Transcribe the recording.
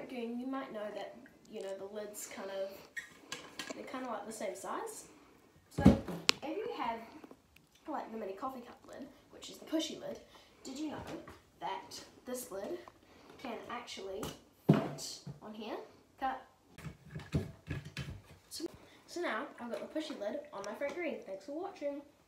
Frank Goon, you might know that, you know, the lid's they're kind of like the same size. So if you have like the mini coffee cup lid, which is the pushy lid, did you know that this lid can actually fit on here? Cut. So now I've got the pushy lid on my Frank Green. Thanks for watching.